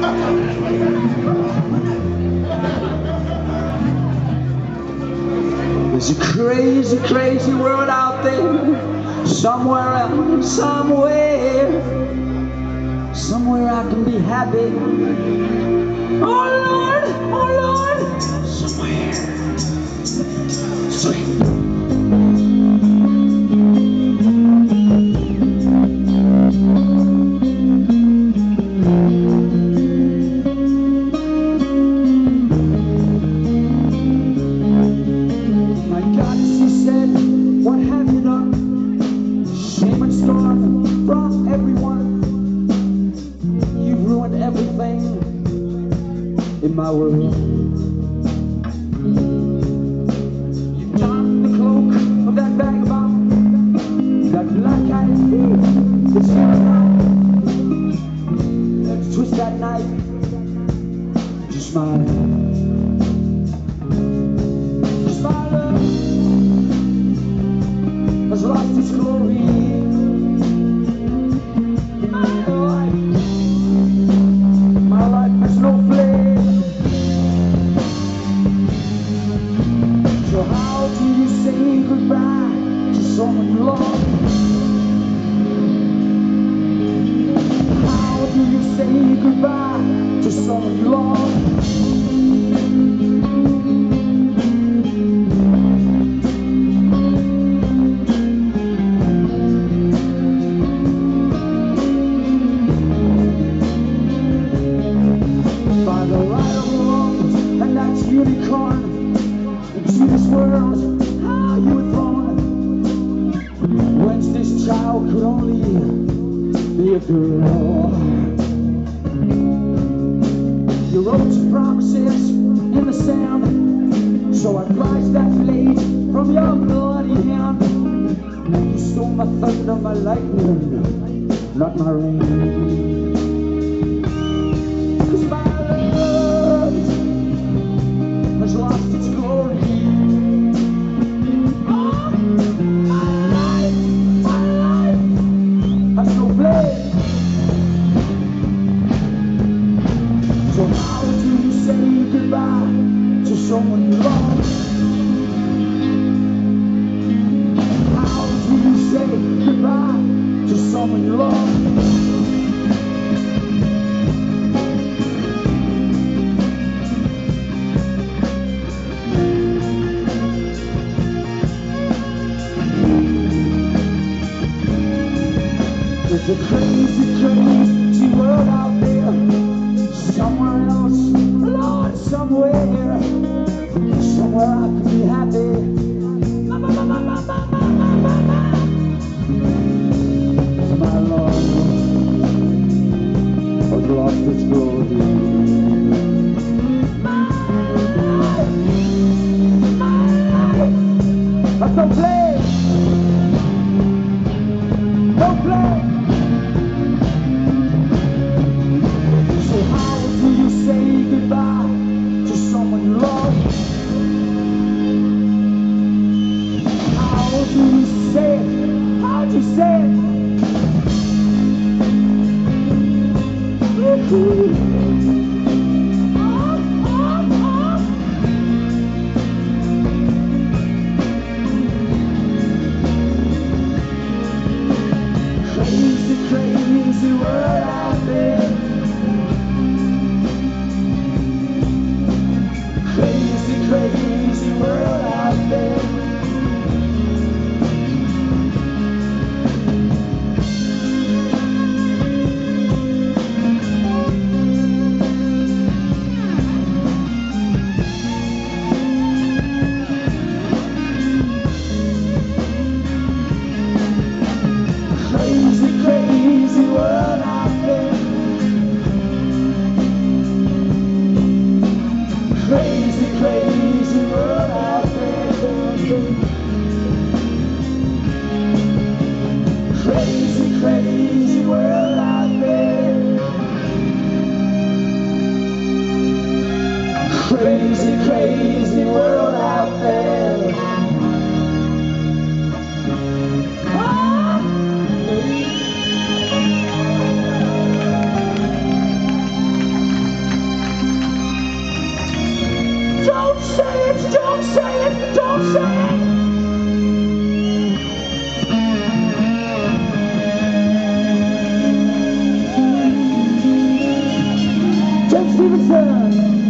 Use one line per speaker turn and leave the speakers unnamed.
There's a crazy, crazy world out there. Somewhere else, somewhere I can be happy. Oh Lord, somewhere sweet. From everyone, you've ruined everything in my world. You've donned the cloak of that vagabond, that black-eyed thief, that sings out. Let's twist that knife, just smile. Just my love has lost its glory. So how do you say goodbye to someone you love? How do you say goodbye to someone you love? By the right of wrongs and that unicorn, into this world, how you were thrown. Whence this child could only be a girl. You wrote your promises in the sand, so I prized that blade from your bloody hand. You stole my thunder, my lightning, not my rain. 'Cause my love has lost its glory. So how do you say goodbye to someone you love? How do you say goodbye to someone you love? There's a crazy, crazy world out there. Somewhere else, Lord, somewhere I can be happy. My Lord has lost its glory. My life, don't play, don't play. So how do you say goodbye to someone you love? How do you say it? How do you say it? Crazy, crazy world out there. Crazy, crazy world out there. Don't say it, don't say it, don't say it. Stevenson.